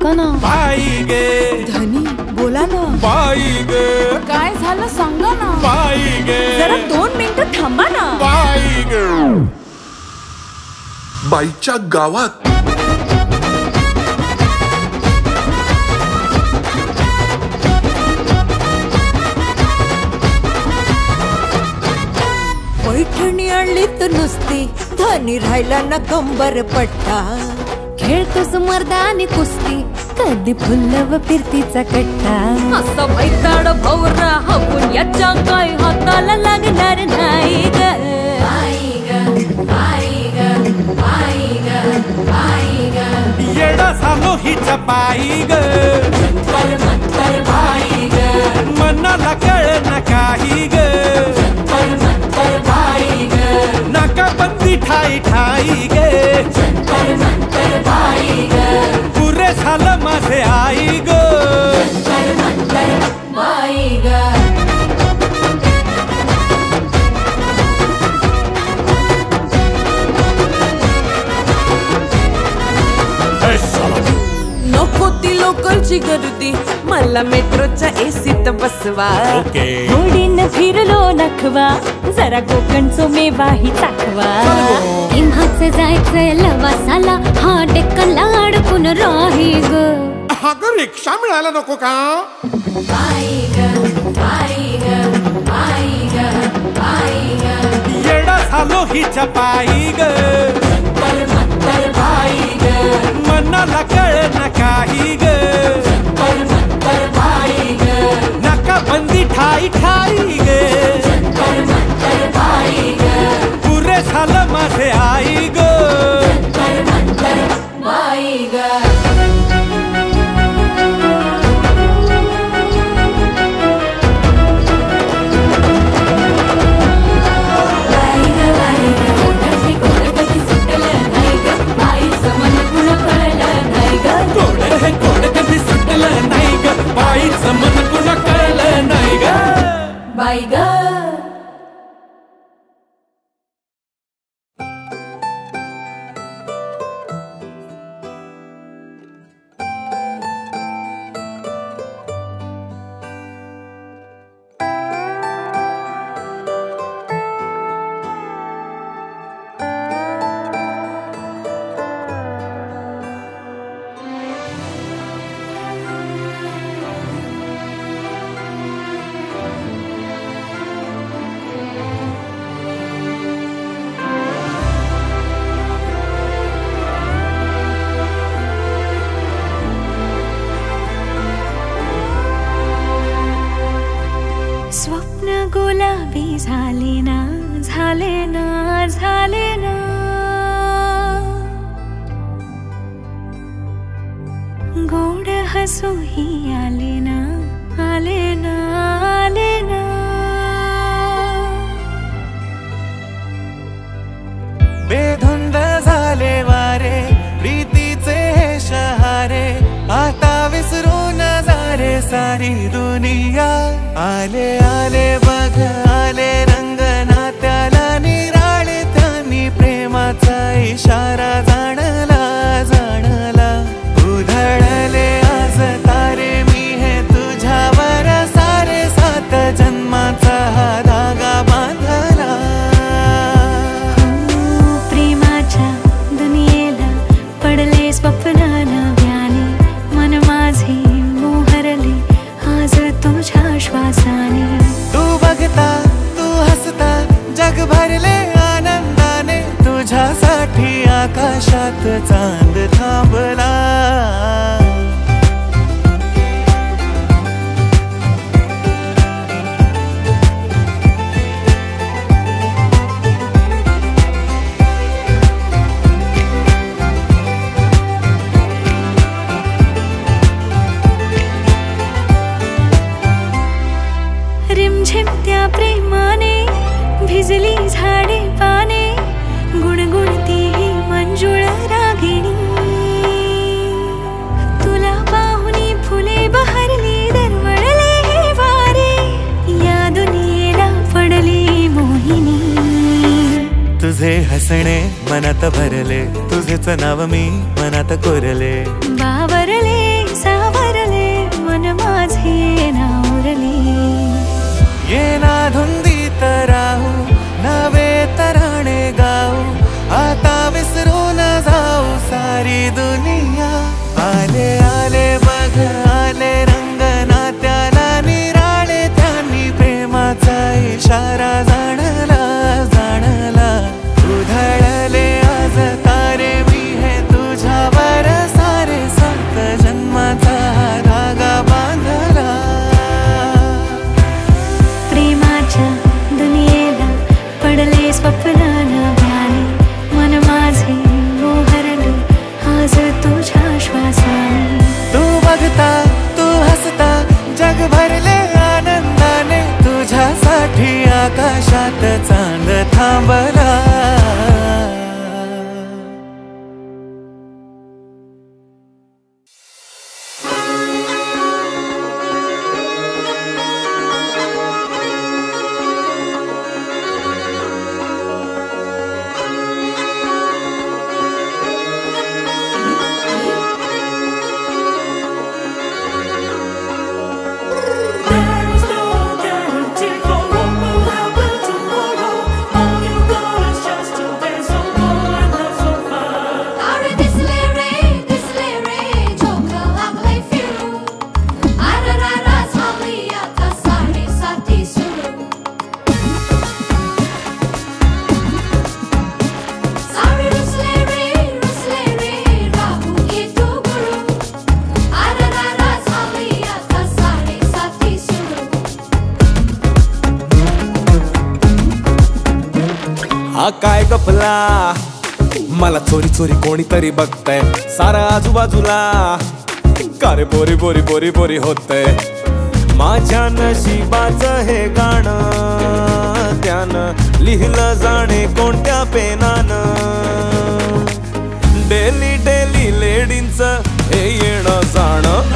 सांगा ना. बाई गे. धनी बोला ना. बाई गे. काय झालं सांगा ना. बाई गे. जरा 2 मिनिटं थांबा ना. बाई गे. बाईच्या गावात पैठणी आणली तर नुसती धनी राहिला ना कंबर पट्टा. खेळतोस मर्दानी कुस्ती कधी फुलव फिरतीचा कट्टा. असं बैताड भवरा हपून याच्या काय हाताला लागणार नाही ग. येडा झालो हिच्या पायी ग. मनाला कळेना काही ग. नाकाबंदी ठाई ठाई गे. पुरे झालं माझे आई ग. नको ती लोकलची गर्दी मला मेट्रोच्या एसीत बसवा. होडीन फिरलो नखवा जरा कोकणचो मेवाही चाखवा. इम्हाचं जायचंय लवासाला हा डेक्कनला अडकून राही ग. हा ग रिक्षा मिळायला नको का. येडा झालो हिच्या पायी ग. मनाला कळेना काही ग. नाकाबंदी ठाई ठाई गे. पुरे झालं माझे आई ग. स्वप्न गुलाबी झाले ना झाले ना झाले ना. गोड हसूही आले ना आले ना आले ना. बेधुंद झाले वारे प्रीतीचे हे शहारे. आता विसरून जा रे सारी दुनिया. आले आले बघ आले रंग नात्याला निराळे. त्यांनी प्रेमाचा इशारा जाणला जाणला. उधळले आज तारे मी हे तुझ्यावर सारे. 7 जन्माचा हा धागा बांधला. प्रेमाच्या दुनियेला पडले स्वप्नाला व्याने. मन माझे मोहरले आज तुझ्या श्वासाने. तू बघता तू हसता जग भरले आनंदाने. तुझ्यासाठी आकाशात चांद थांबला. रिमझिम त्या प्रेमाने भिजली झाडे पाने. गुणगुणती ही मंजुळ रागिणी. तुला पाहुनी फुले बहरली दरवळले हे वारे. या दुनियेला पडली मोहिनी. तुझे हसणे मनात भरले. तुझेच नाव मी मनात कोरले. बावरले भरले आनंदाने तुझ्यासाठी आकाशात चांद थांबला. काय गपला मला चोरी चोरी कोणीतरी बघतय सारा आजूबाजूला. का रे बोरी बोरी बोरी बोरी होतय. माझ्या नशिबाचं हे गाणं त्यानं लिहिलं जाणे कोणत्या पेनानं. डेली डेली लेडींचं हे येणं जाणं.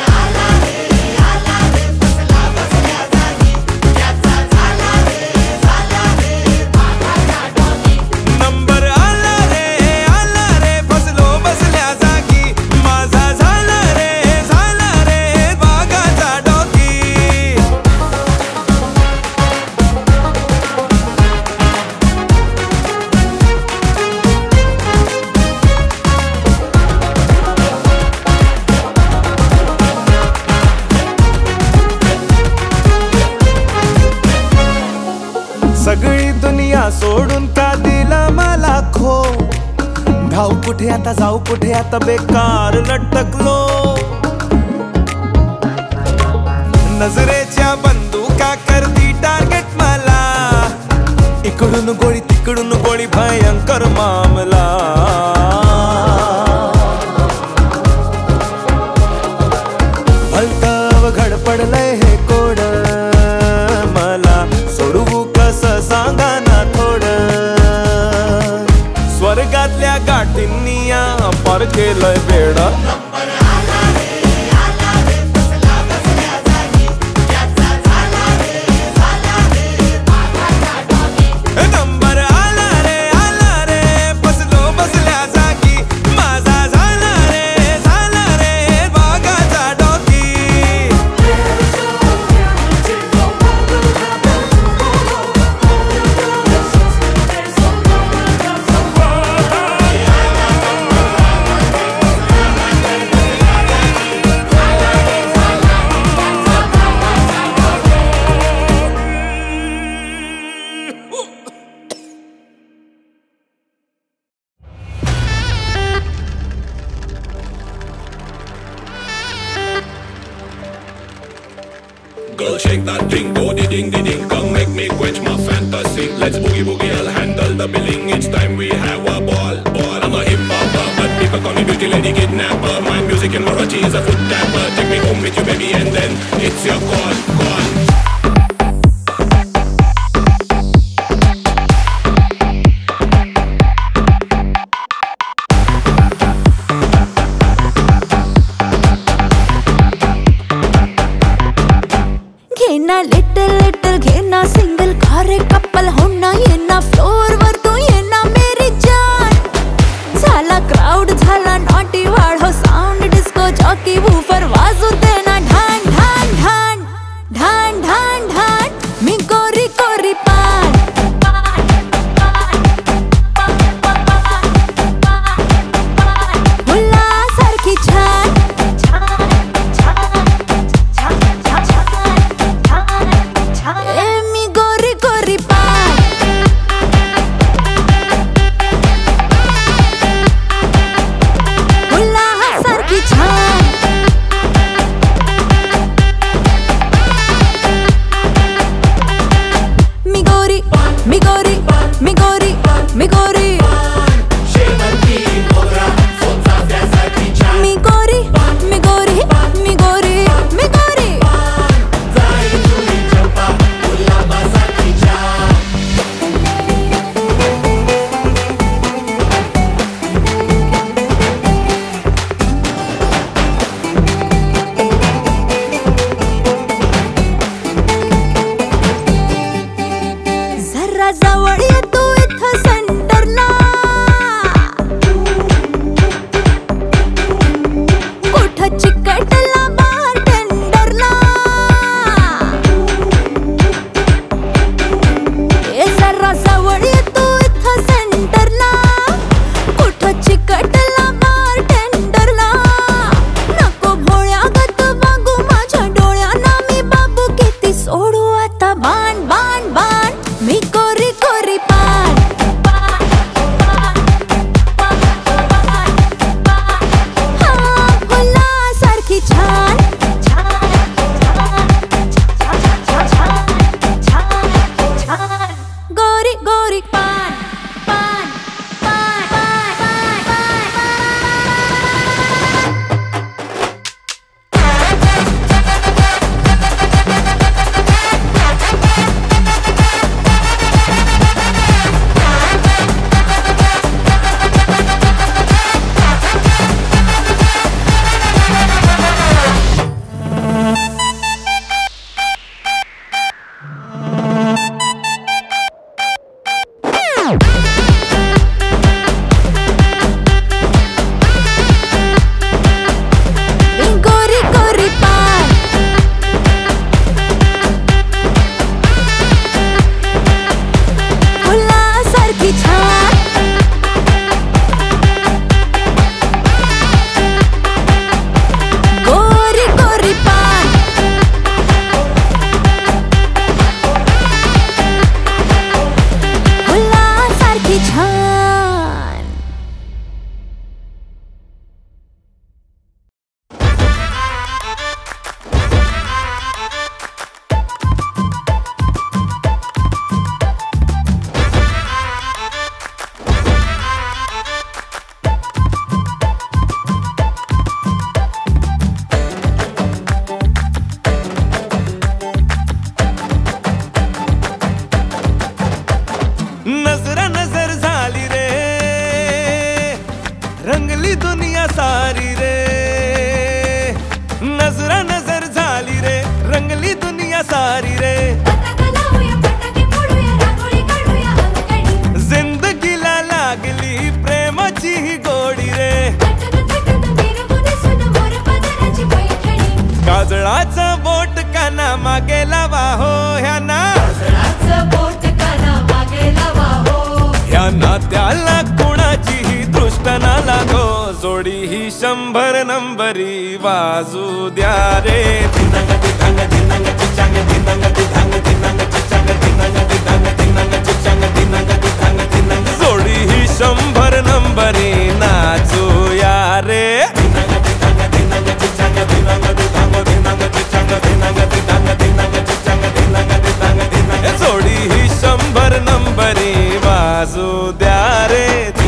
सगळी दुनिया सोडून का दिला मला खो. धाव कुठे आता जाऊ कुठे आता बेकार लटकलो. नजरेच्या बंदुका करती टार्गेट मला. इकडून गोळी तिकडून गोळी भयंकर मामला. भलतं घडपडलंय हे कोड मला सोडवू कसं सांगा ना थोडं. स्वर्गातल्या गाठींनी या पार केलंय वेडं. Girl, shake that thing, go di ding di ding. Come make me quench my fantasy. Let's boogie boogie, I'll handle the billing. It's time we have a ball. I'm a hip hopper, but people call me beauty lady kidnapper. My music and Marathi is a foot tapper. Take me home with you, baby, and then it's your call. Little little घेना single car couple होना ये ना floor वर तू ये ना मेरी जान. झाला crowd झाला naughty वाढो साऊंड डिस्को जॉकी वूफर वाजू देना ढान ढान ढान ढान ढान ढान. मी कोरी कोरी पान मुलासारखी छान. मी गोरी गोरी पान मुलासारखी छान. भारी रे जिंदगीला लागली प्रेमाची ही गोडी रे काजळाचं बोट काना मागे लावा हो ह्यांना ह्यांना त्याला कोणाचीही दृष्ट ना लागो जोडी ही 100 नंबरी वाजू द्या रे जोडी ही 100 नंबरी नाचूया रे जोडी ही 100 नंबरी वाजू द्या रे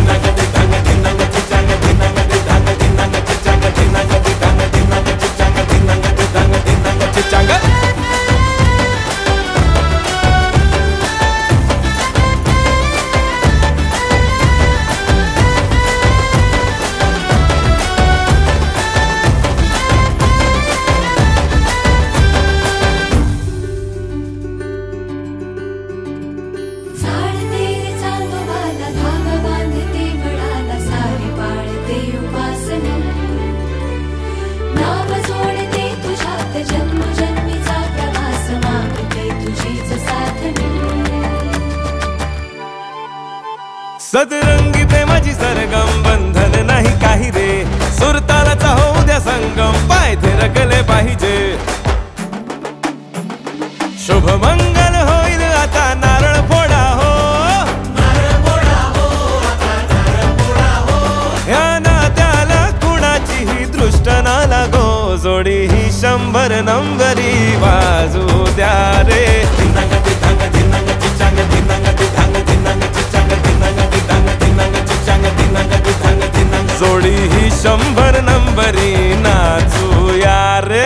सदरंगी प्रेमाची सरगम बंधन नाही काही रे सुरतालाचा होऊ द्या संगम पाय थिरकले पाहिजे शुभ मंगल होईल आता नारळ फोडा हो ह्याना त्याला कुणाचीही दृष्ट ना लागो जोडी ही 100 नंबरी वाजू द्या रे जोडी ही 100 नंबरी नाचूया रे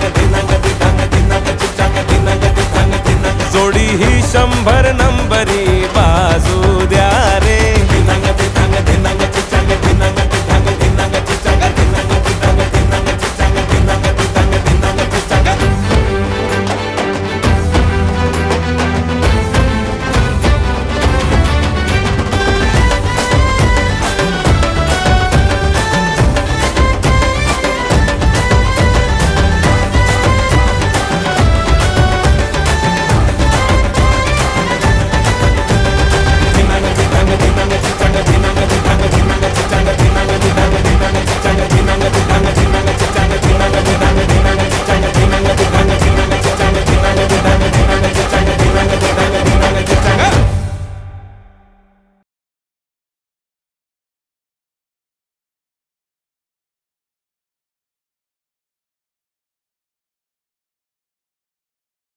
जोडी ही 100 नंबरी